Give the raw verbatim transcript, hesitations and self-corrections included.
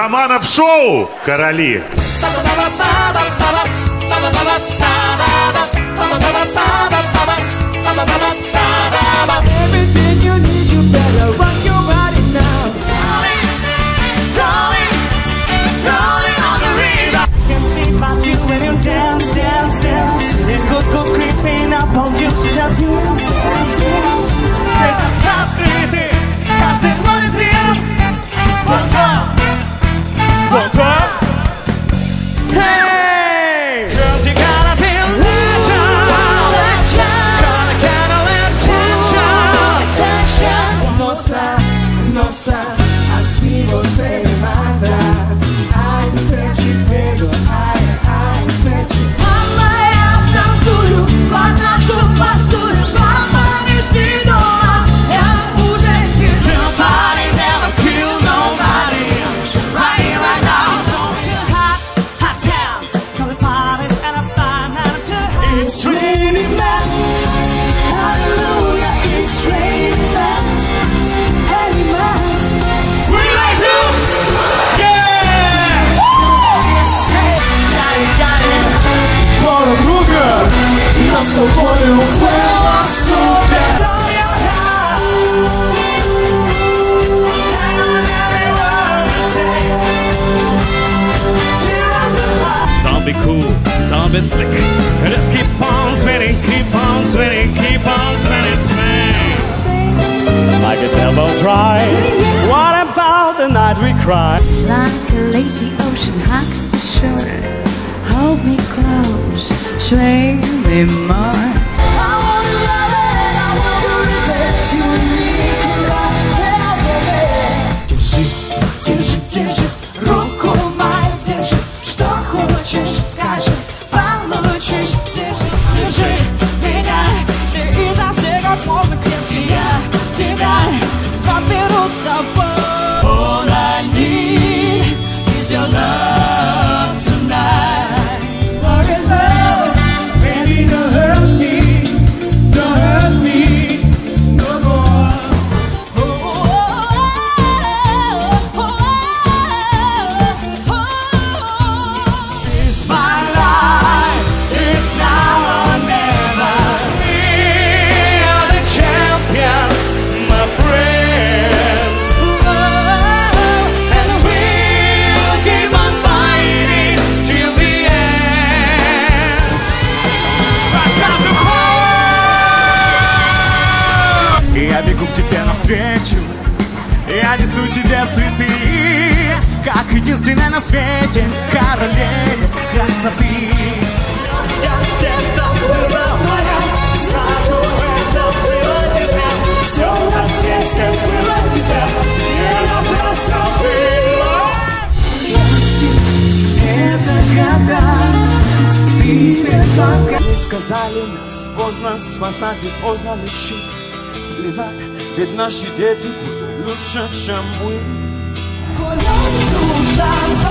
Романов шоу «Короли». Dance, dance, dance. And good, good creeping up on you. So just dance, dance, dance. Take some time, baby. Каждый ловит ритм. Вот так, вот так. Hey, girls, you gotta be legend. Gotta get a little attention. Nossa, nossa, assim você me mata. Ai, você te pego, ai. Mama, я танцую, подношу пасую, мама, не ждала, я уже сижу. Nobody never kill nobody, right here, right now. So hot, hot damn, call it parties and a fine attitude. It's raining men, hallelujah, it's raining men, hey man. We like to, yeah, hey, got it, got it. Друга, нас с тобой было супер. Don't be cool, don't be slick. Just keep on spinning, keep on spinning, keep on spinning, spinning. Like a sailboat ride. What about the night we cried? Like a lazy ocean hugs the shore. Hold me close, sway me more. I wanna love it, I want to let you leave right. Держи, держи, держи, руку мою держи. Что хочешь, скажи, получишь. Держи, держи меня, ты изо всех отмолвок крепче. Я тебя заберу с собой. All I need is your love tonight. Я бегу к тебе навстречу, я несу тебе цветы, как единственная на свете королева красоты. Я где-то забыла, знаю, это было нельзя. Все на свете было нельзя, не напрасно было. Это когда ты без звонка. Не сказали нас, поздно спасать и поздно лечить. Ведь наши дети будут лучше, чем мы. Колёвый душа.